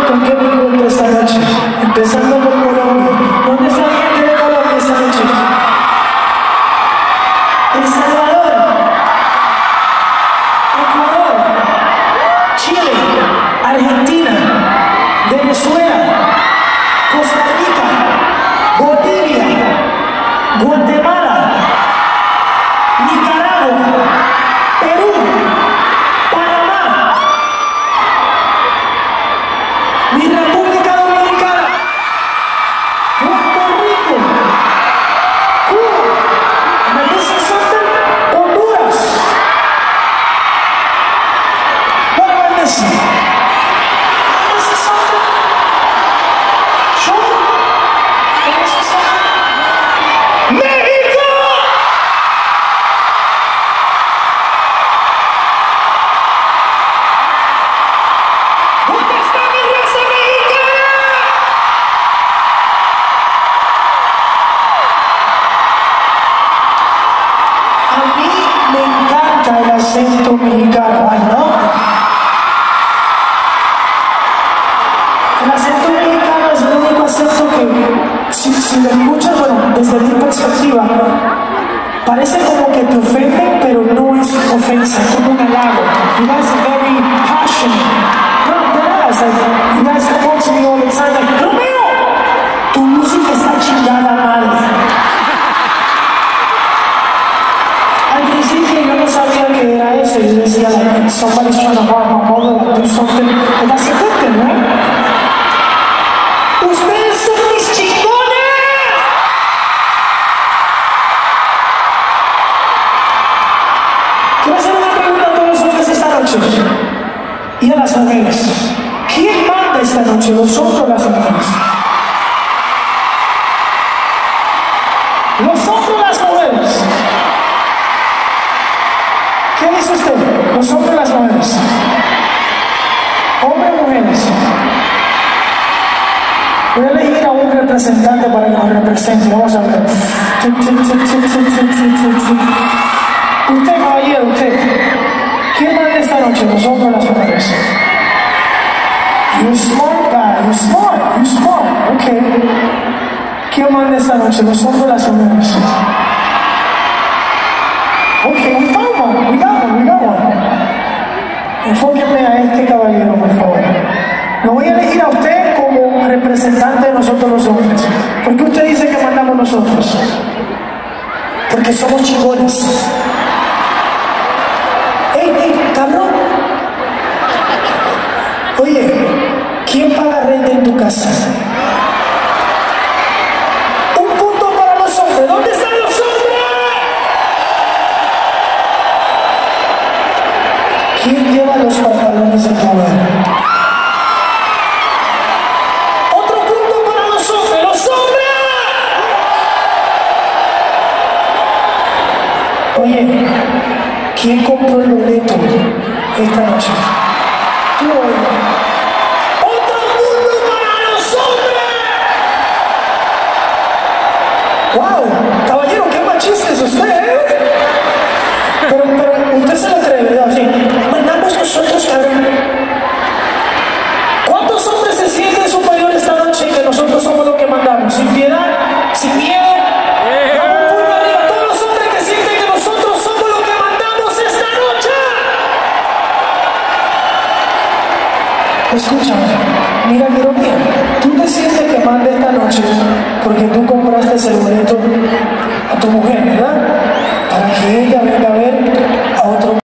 con qué me encuentro esta noche? Empezando por Colombia. ¿Dónde está la gente de Colombia esta noche? El Salvador, Ecuador, Chile, Argentina, Venezuela, Costa Rica, Bolivia, Guatemala, Nicaragua, Perú, Panamá, mi República Dominicana, Puerto Rico, Cuba, ¿me dice something? Honduras. What am I missing? This is something. Sure. This is something. México. ¿Dónde está mi raza mexicana? A mí me encanta el acento mexicano, ay no. El acento mexicano es el único acento que, si lo escuchas, bueno, desde mi perspectiva, parece como que te ofende, pero no es ofensa, es como un halago. You guys are very passionate. No, de verdad, it's like, you guys come on to me all the time, like, Romeo, tu música está chingada madre. Al principio yo no sabía que era eso, yo decía, like, somebody's trying to harm my mother, like, do something, and that's a good thing, right? ¡Ustedes son mis chingones! Quiero hacer una pregunta a todos los hombres esta noche y a las mujeres. ¿Quién manda esta noche, los hombres o las mujeres? ¿Los hombres o las mujeres? ¿Qué dice usted? ¿Los hombres o las mujeres? ¿Hombres o mujeres? Voy a elegir a un representante para que nos represente. Vamos a ver. Usted, caballero, usted. ¿Quién manda esta noche, los hombres o las mujeres? You're smart guy. You're smart. You're smart. Okay. ¿Quién manda esta noche, los hombres o las mujeres? Okay, we found one. We got one. We got one. Enfóquenme a este caballero, por favor. Lo voy a elegir a usted como representante de nosotros los hombres. ¿Por qué usted dice que mandamos nosotros? Porque somos chingones. ¡Ey, cabrón! Oye, ¿quién paga renta en tu casa? Un punto para los hombres. ¿Dónde están los hombres? ¿Quién lleva los pantalones en tu hogar? Oye, ¿quién compró el boleto esta noche? Tú, ¡otro punto para los hombres! ¡Wow! Caballero, qué machista es usted, ¿eh? Pero usted se lo cree, ¿verdad? Sí. Mandamos nosotros, cabrón. ¿Cuántos hombres se sienten superiores esta noche que nosotros somos los que mandamos? Sin piedad, sin miedo. Escúchame, mira qué ironía. Tú te sientes que manda esta noche porque tú compraste el boleto a tu mujer, ¿verdad? Para que ella venga a ver